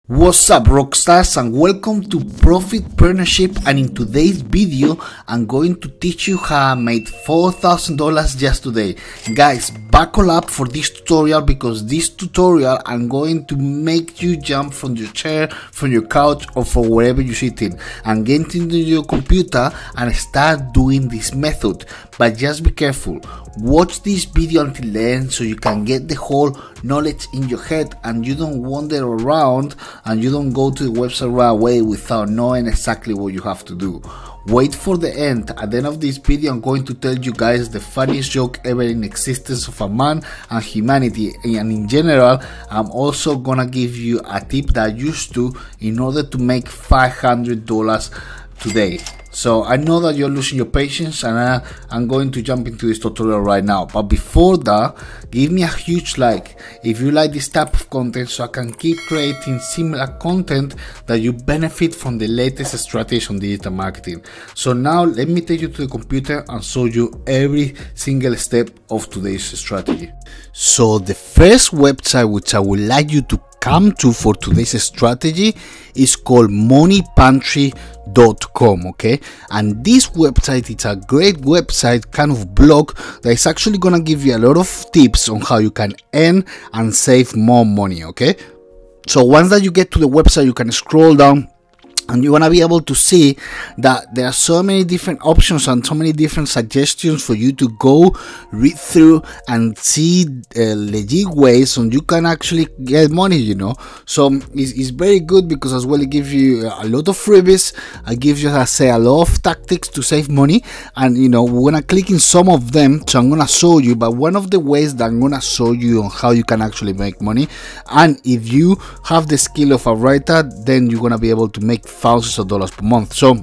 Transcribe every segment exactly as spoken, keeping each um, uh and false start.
What's up, rockstars, and welcome to Profit Partnership. And in today's video I'm going to teach you how I made four thousand dollars just today. Guys, buckle up for this tutorial, because this tutorial I'm going to make you jump from your chair, from your couch, or from wherever you're sitting and get into your computer and start doing this method. But just be careful, watch this video until the end so you can get the whole knowledge in your head and you don't wander around and you don't go to the website right away without knowing exactly what you have to do. Wait for the end. At the end of this video I'm going to tell you guys the funniest joke ever in existence of a man and humanity, and in general I'm also gonna give you a tip that I used to in order to make five hundred dollars today. So I know that you're losing your patience, and I, I'm going to jump into this tutorial right now. But before that, give me a huge like if you like this type of content, so I can keep creating similar content that you benefit from the latest strategies on digital marketing. So now let me take you to the computer and show you every single step of today's strategy. So the first website which I would like you to come to for today's strategy is called money pantry dot com. Okay, and this website, it's a great website, kind of blog that is actually gonna give you a lot of tips on how you can earn and save more money. Okay, so once that you get to the website, you can scroll down and you're gonna be able to see that there are so many different options and so many different suggestions for you to go read through and see uh, legit ways so you can actually get money, you know. So it's, it's very good because as well it gives you a lot of freebies. It gives you, as I say, a lot of tactics to save money, and you know we're gonna click in some of them. So I'm gonna show you, but one of the ways that I'm gonna show you on how you can actually make money, and if you have the skill of a writer, then you're gonna be able to make thousands of dollars per month. So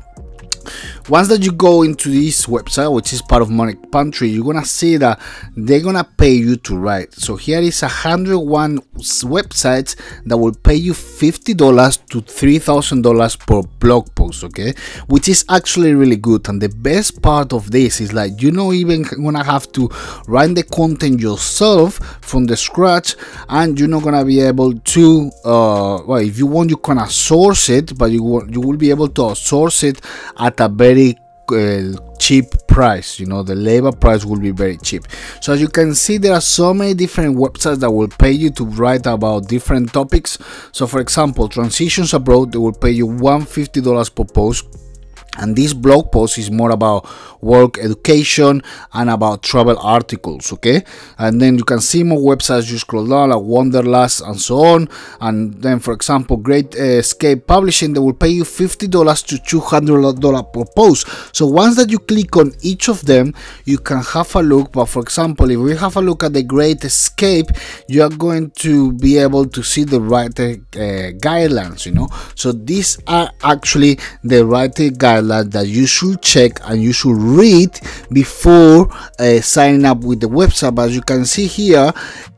once that you go into this website, which is part of Money Pantry, you're gonna see that they're gonna pay you to write. So here is one hundred one websites that will pay you fifty dollars to three thousand dollars per blog post. Okay, which is actually really good. And the best part of this is, like, you know, even gonna have to write the content yourself from the scratch, and you're not gonna be able to uh well, if you want, you can source it, but you will, you will be able to source it at a very uh, cheap price. You know, the labor price will be very cheap. So as you can see, there are so many different websites that will pay you to write about different topics. So for example, Transitions Abroad, they will pay you one hundred fifty dollars per post, and this blog post is more about work, education, and about travel articles. Okay, and then you can see more websites. You scroll down, like Wanderlust and so on. And then, for example, Great Escape Publishing, they will pay you fifty dollars to two hundred dollars per post. So once that you click on each of them, you can have a look. But for example, if we have a look at the Great Escape, you are going to be able to see the writer uh, guidelines, you know. So these are actually the writer guidelines that you should check and you should read before uh, signing up with the website. But as you can see here, uh,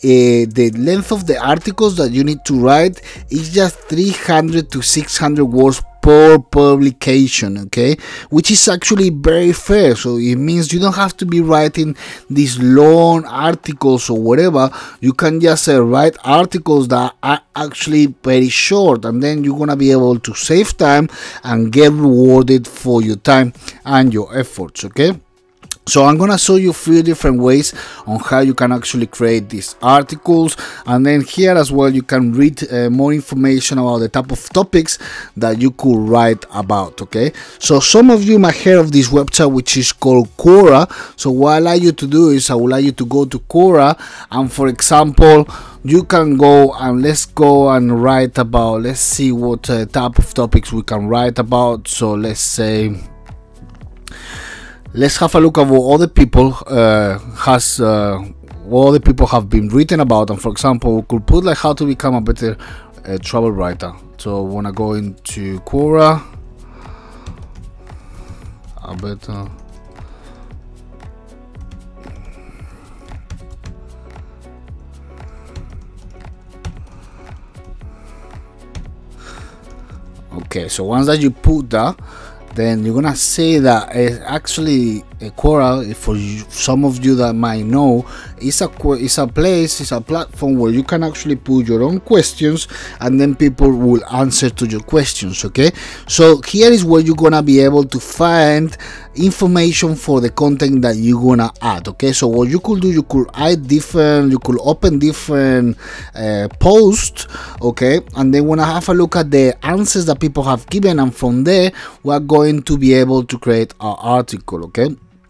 the length of the articles that you need to write is just three hundred to six hundred words per publication. Okay, which is actually very fair. So it means you don't have to be writing these long articles or whatever. You can just uh, write articles that are actually very short, and then you're gonna be able to save time and get rewarded for your time and your efforts. Okay, so I'm gonna show you a few different ways on how you can actually create these articles, and then here as well you can read uh, more information about the type of topics that you could write about. Okay, so some of you might hear of this website which is called Quora. So what I like you to do is I would like you to go to Quora, and for example, you can go and let's go and write about, let's see what uh, type of topics we can write about. So let's say, let's have a look at what other people uh, has uh, what other people have been written about. And for example, we could put like how to become a better uh, travel writer. So I want to go into Quora, a better okay. So once that you put that, then you're gonna see that it actually uh, Quora, for you, some of you that might know, is a is a place, is a platform where you can actually put your own questions and then people will answer to your questions. Okay, so here is where you're gonna be able to find information for the content that you're gonna add. Okay, so what you could do, you could add different, you could open different uh, posts, okay, and then wanna have a look at the answers that people have given, and from there we're going to be able to create our article. Okay,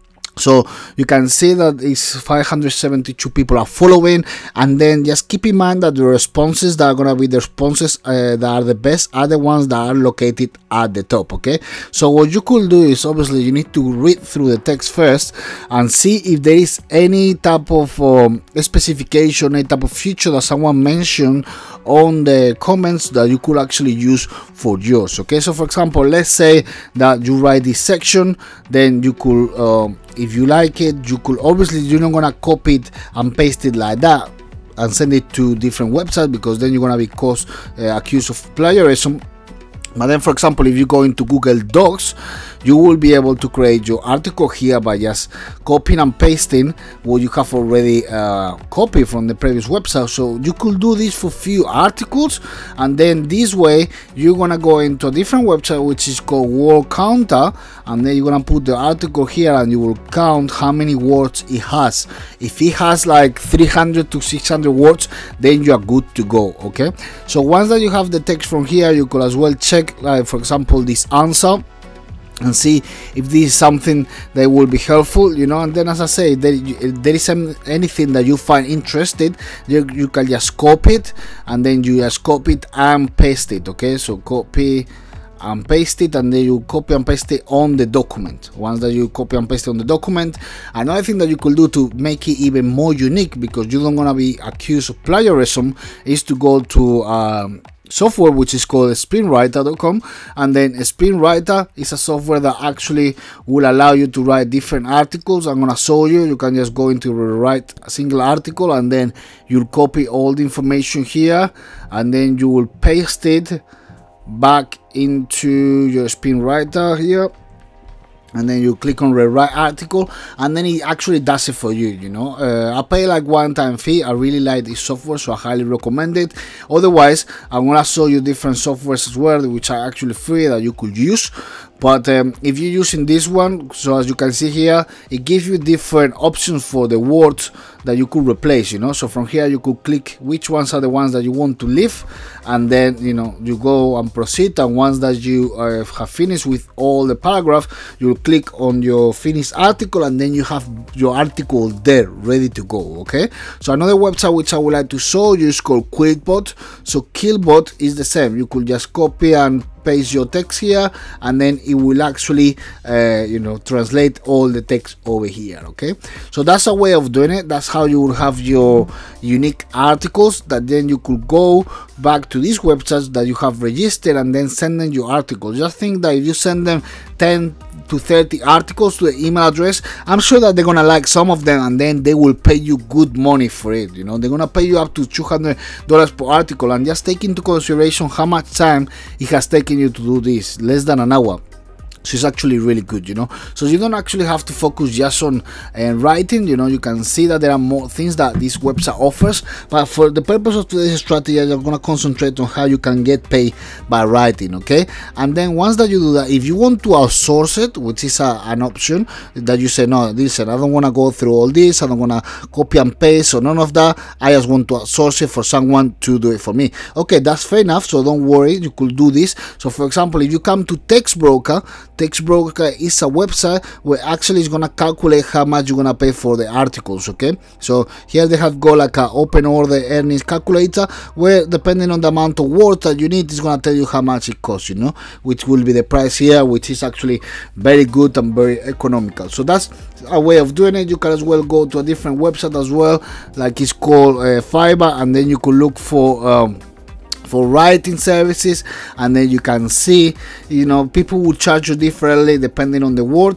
so you can see that it's five hundred seventy-two people are following, and then just keep in mind that the responses that are going to be the responses uh, that are the best are the ones that are located at the top. Okay, so what you could do is, obviously you need to read through the text first and see if there is any type of um, specification, any type of feature that someone mentioned on the comments that you could actually use for yours. Okay, so for example, let's say that you write this section, then you could um, if you like it, you could, obviously you're not gonna copy it and paste it like that and send it to different websites, because then you're gonna be caused, uh, accused of plagiarism. But then, for example, if you go into Google Docs, you will be able to create your article here by just copying and pasting what you have already uh, copied from the previous website. So you could do this for few articles, and then this way you're gonna go into a different website which is called Word Counter, and then you're gonna put the article here and you will count how many words it has. If it has like three hundred to six hundred words, then you are good to go. Okay, so once that you have the text from here, you could as well check, like for example, this answer, and see if this is something that will be helpful, you know. And then, as I say, there, there is anything that you find interested, you, you can just copy it, and then you just copy it and paste it. Okay, so copy and paste it, and then you copy and paste it on the document. Once that you copy and paste it on the document, another thing that you could do to make it even more unique, because you don't want to be accused of plagiarism, is to go to um, software which is called SpinWriter dot com, and then SpinWriter is a software that actually will allow you to write different articles. I'm gonna show you. You can just go into write a single article, and then you'll copy all the information here, and then you will paste it back into your SpinWriter here, and then you click on rewrite article, and then it actually does it for you. You know, uh, I pay like one time fee. I really like this software, so I highly recommend it. Otherwise, I'm gonna show you different softwares as well, which are actually free that you could use. But um, if you're using this one, so as you can see here, it gives you different options for the words that you could replace, you know. So from here you could click which ones are the ones that you want to leave, and then, you know, you go and proceed, and once that you uh, have finished with all the paragraph, you'll click on your finished article, and then you have your article there ready to go. Okay, so another website which I would like to show you is called Quillbot. So Quillbot is the same. You could just copy and paste your text here, and then it will actually uh, you know, translate all the text over here. Okay, so that's a way of doing it. That's how you will have your unique articles, that then you could go back to these websites that you have registered and then send them your articles. Just think that if you send them ten to thirty articles to the email address, I'm sure that they're gonna like some of them, and then they will pay you good money for it. You know, they're gonna pay you up to two hundred dollars per article, and just take into consideration how much time it has taken you to do this, less than an hour. So it's actually really good, you know. So you don't actually have to focus just on uh, writing. You know, you can see that there are more things that this website offers, but for the purpose of today's strategy, I'm going to concentrate on how you can get paid by writing. Okay, and then once that you do that, if you want to outsource it, which is a, an option that you say, no, listen, I don't want to go through all this, I don't want to copy and paste or none of that, I just want to outsource it for someone to do it for me. Okay, that's fair enough, so don't worry, you could do this. So for example, if you come to TextBroker, TextBroker is a website where actually it's gonna calculate how much you're gonna pay for the articles. Okay, so here they have got like a open order earnings calculator, where depending on the amount of words that you need, it's gonna tell you how much it costs, you know, which will be the price here, which is actually very good and very economical. So that's a way of doing it. You can as well go to a different website as well, like it's called uh, Fiverr, and then you could look for um, for writing services, and then you can see, you know, people will charge you differently depending on the words,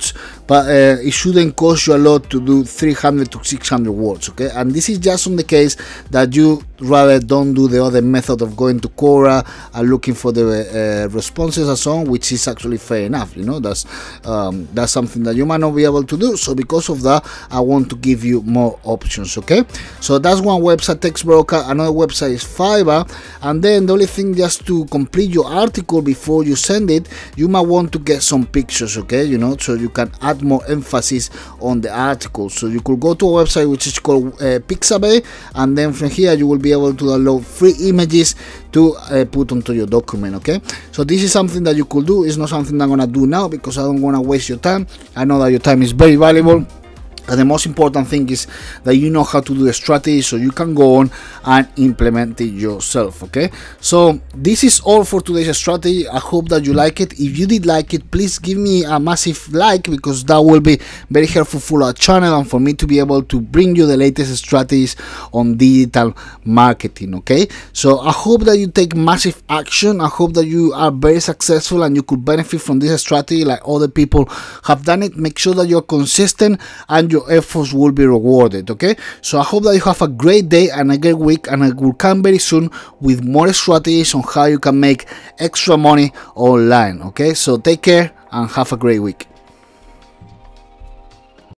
but uh, it shouldn't cost you a lot to do three hundred to six hundred words, okay? And this is just on the case that you rather don't do the other method of going to Quora and looking for the uh, responses and so on, which is actually fair enough. You know, that's um, that's something that you might not be able to do. So because of that, I want to give you more options, okay? So that's one website, Text Broker. Another website is Fiverr. And then the only thing, just to complete your article before you send it, you might want to get some pictures, okay? You know, so you can add more emphasis on the article. So you could go to a website which is called uh, Pixabay, and then from here you will be able to download free images to uh, put onto your document, okay? So this is something that you could do. It's not something I'm gonna do now because I don't want to waste your time. I know that your time is very valuable. And the most important thing is that you know how to do a strategy, so you can go on and implement it yourself, okay? So this is all for today's strategy. I hope that you like it. If you did like it, please give me a massive like, because that will be very helpful for our channel and for me to be able to bring you the latest strategies on digital marketing, okay? So I hope that you take massive action. I hope that you are very successful and you could benefit from this strategy like other people have done it. Make sure that you're consistent and your efforts will be rewarded, okay? So I hope that you have a great day and a great week, and I will come very soon with more strategies on how you can make extra money online, okay? So take care and have a great week.